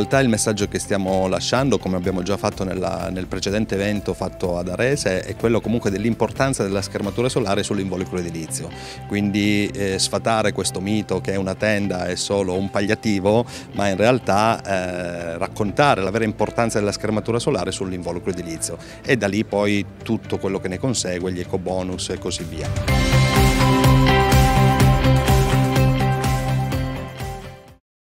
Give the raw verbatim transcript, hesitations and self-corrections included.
realtà il messaggio che stiamo lasciando, come abbiamo già fatto nella, nel precedente evento fatto ad Arese, è quello comunque dell'importanza della schermatura solare sull'involucro edilizio. Quindi eh, sfatare questo mito che una tenda è solo un palliativo, ma in realtà eh, raccontare la vera importanza della schermatura solare sull'involucro edilizio, e da lì poi tutto quello che ne consegue, gli ecobonus e così via.